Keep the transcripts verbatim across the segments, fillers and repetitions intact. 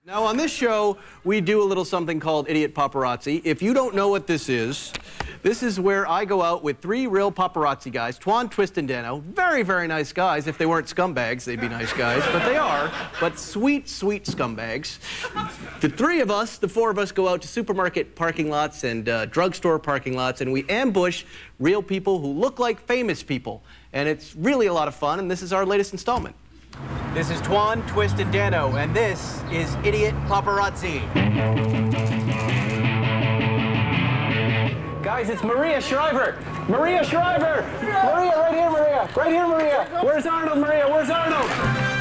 Now, on this show, we do a little something called Idiot Paparazzi. If you don't know what this is, this is where I go out with three real paparazzi guys, Twan, Twist, and Dano. Very, very nice guys. If they weren't scumbags, they'd be nice guys. But they are. But sweet, sweet scumbags. The three of us, the four of us, go out to supermarket parking lots and uh, drugstore parking lots, and we ambush real people who look like famous people. And it's really a lot of fun, and this is our latest installment. This is Twan, Twist, and Dano, and this is Idiot Paparazzi. Guys, it's Maria Shriver. Maria Shriver! Maria, right here, Maria. Right here, Maria. Where's Arnold, Maria? Where's Arnold?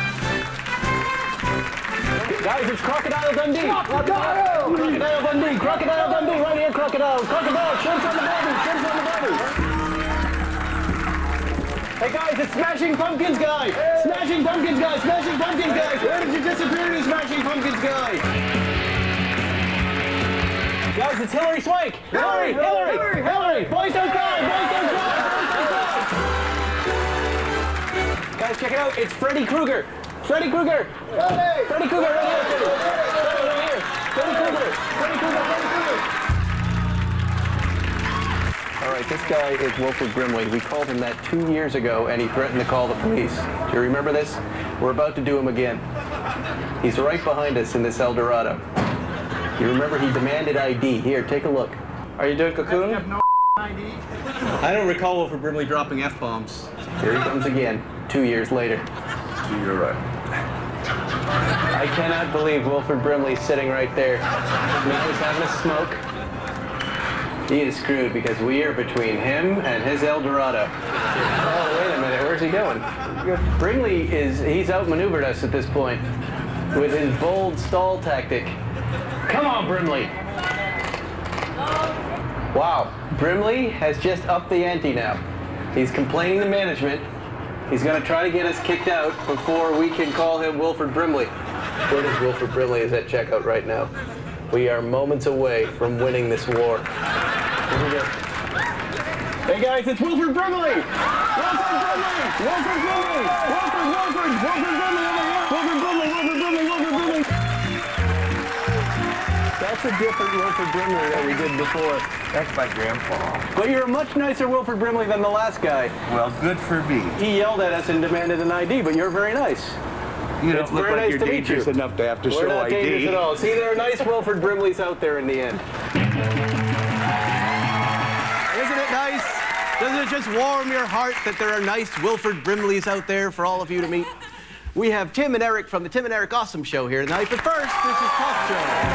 Guys, it's Crocodile Dundee. Crocodile! Crocodile Dundee. Crocodile Dundee. Right here, Crocodile. Crocodile. Shrimps on the body. Shrimps on the body. Hey guys, it's Smashing Pumpkins guy! Hey. Smashing Pumpkins guy! Smashing Pumpkins guy! Where did you disappear, you Smashing Pumpkins guy? Guys, it's Hillary Swank! Hillary! Hillary! Hillary! Hillary! Boys don't cry! Boys don't cry! Boys don't cry! Guys, check it out! It's Freddy Krueger! Freddy Krueger! Hey. Freddy Krueger! Right here! Freddy, right here! Freddy Krueger! Freddy Krueger! Freddy Krueger! All right, this guy is Wilford Brimley. We called him that two years ago, and he threatened to call the police. Do you remember this? We're about to do him again. He's right behind us in this El Dorado. You remember he demanded I D. Here, take a look. Are you doing Cocoon? I have no I D. I don't recall Wilford Brimley dropping F-bombs. Here he comes again, two years later. You're right. I cannot believe Wilford Brimley's sitting right there. Now he's having a smoke. He is screwed because we are between him and his El Dorado. Oh, wait a minute, where's he going? Brimley is, he's outmaneuvered us at this point with his bold stall tactic. Come on, Brimley. Wow, Brimley has just upped the ante now. He's complaining to management. He's gonna try to get us kicked out before we can call him Wilford Brimley. Where does Wilford Brimley is at checkout right now? We are moments away from winning this war. Here we go. Hey guys, it's Wilford Brimley! Wilford Brimley! Wilford Brimley! Wilford, Wilford! Wilford Brimley over here! Wilford Brimley! Wilford Brimley! Wilford Brimley! That's a different Wilford Brimley that we did before. That's my grandpa. But you're a much nicer Wilford Brimley than the last guy. Well, good for me. He yelled at us and demanded an I D, but you're very nice. You don't It's look very like nice you're to meet dangerous you. enough to have to We're show not I D. dangerous at all. See, there are nice Wilford Brimleys out there in the end. Isn't it nice? Doesn't it just warm your heart that there are nice Wilford Brimleys out there for all of you to meet? We have Tim and Eric from the Tim and Eric Awesome Show here tonight, but first, this is Talk Show.